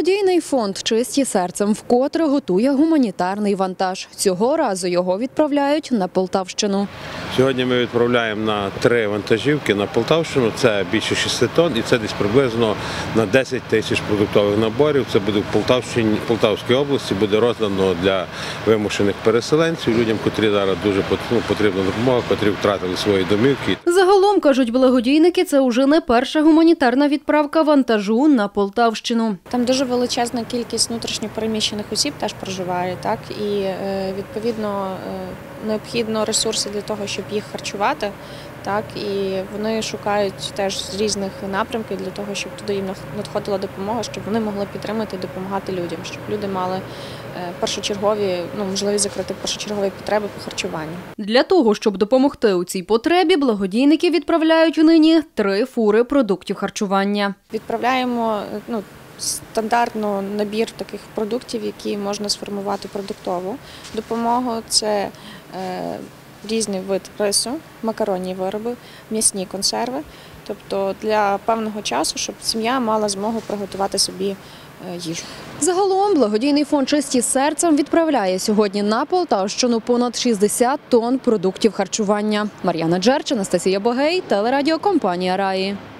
Благодійний фонд «Чисті серцем» вкотре готує гуманітарний вантаж. Цього разу його відправляють на Полтавщину. Сьогодні ми відправляємо на 3 вантажівки на Полтавщину. Це більше 6 тонн і це десь приблизно на 10 тисяч продуктових наборів. Це буде в Полтавській області, буде роздано для вимушених переселенців, людям, котрі зараз дуже потрібна допомога, котрі втратили свої домівки. Загалом, кажуть благодійники, це вже не перша гуманітарна відправка вантажу на Полтавщину. Там дуже величезна кількість внутрішньо переміщених осіб теж проживає, так, і відповідно необхідно ресурси для того, щоб їх харчувати, так, і вони шукають теж з різних напрямків для того, щоб туди їм надходила допомога, щоб вони могли підтримати і допомагати людям, щоб люди мали першочергові, можливість закрити першочергові потреби по харчуванню. Для того, щоб допомогти у цій потребі, благодійники відправляють нині 3 фури продуктів харчування. Відправляємо стандартно набір таких продуктів, які можна сформувати продуктову допомогу. Це різний вид рису, макаронні вироби, м'ясні консерви. Тобто для певного часу, щоб сім'я мала змогу приготувати собі їжу. Загалом благодійний фонд «Чисті серцем» відправляє сьогодні на Полтавщину понад 60 тонн продуктів харчування. Мар'яна Джерч, Анастасія Богей, телерадіокомпанія «Раї».